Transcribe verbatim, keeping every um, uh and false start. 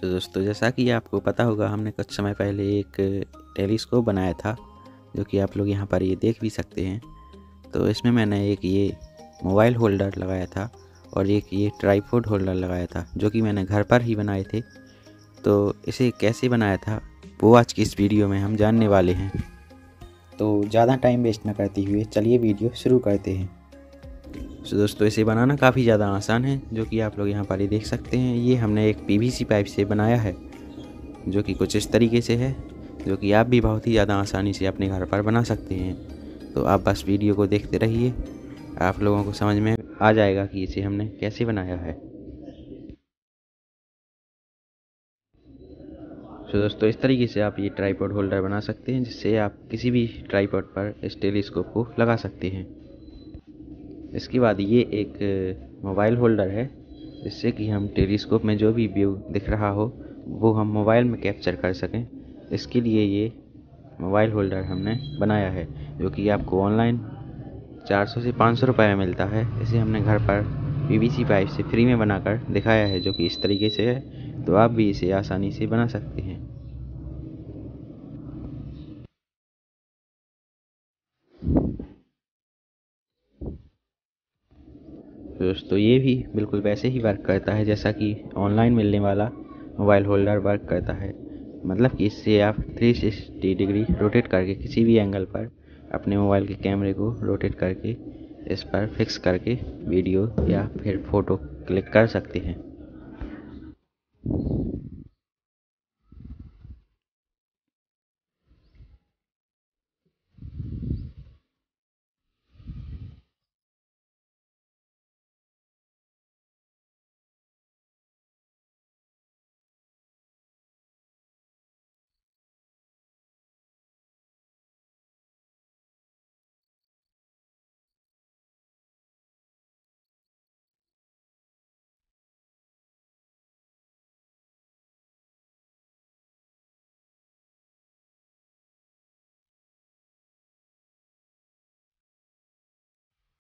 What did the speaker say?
तो दोस्तों, जैसा कि आपको पता होगा, हमने कुछ समय पहले एक टेलीस्कोप बनाया था, जो कि आप लोग यहाँ पर ये देख भी सकते हैं। तो इसमें मैंने एक ये मोबाइल होल्डर लगाया था और एक ये ट्राइपॉड होल्डर लगाया था, जो कि मैंने घर पर ही बनाए थे। तो इसे कैसे बनाया था वो आज की इस वीडियो में हम जानने वाले हैं। तो ज़्यादा टाइम वेस्ट न करते हुए चलिए वीडियो शुरू करते हैं। तो दोस्तों, इसे बनाना काफ़ी ज़्यादा आसान है, जो कि आप लोग यहाँ पर ही देख सकते हैं। ये हमने एक पीवीसी पाइप से बनाया है, जो कि कुछ इस तरीके से है, जो कि आप भी बहुत ही ज़्यादा आसानी से अपने घर पर बना सकते हैं। तो आप बस वीडियो को देखते रहिए, आप लोगों को समझ में आ जाएगा कि इसे हमने कैसे बनाया है। तो दोस्तों, इस तरीके से आप ये ट्राइपॉड होल्डर बना सकते हैं, जिससे आप किसी भी ट्राइपॉड पर इस टेलीस्कोप को लगा सकते हैं। इसके बाद ये एक मोबाइल होल्डर है, जिससे कि हम टेलीस्कोप में जो भी व्यू दिख रहा हो वो हम मोबाइल में कैप्चर कर सकें। इसके लिए ये मोबाइल होल्डर हमने बनाया है, जो कि आपको ऑनलाइन चार सौ से पाँच सौ रुपये में मिलता है। इसे हमने घर पर पीवीसी पाइप से फ्री में बनाकर दिखाया है, जो कि इस तरीके से है। तो आप भी इसे आसानी से बना सकते हैं। दोस्तों, ये भी बिल्कुल वैसे ही वर्क करता है जैसा कि ऑनलाइन मिलने वाला मोबाइल होल्डर वर्क करता है। मतलब कि इससे आप थ्री सिक्सटी डिग्री रोटेट करके किसी भी एंगल पर अपने मोबाइल के कैमरे को रोटेट करके इस पर फिक्स करके वीडियो या फिर फ़ोटो क्लिक कर सकते हैं।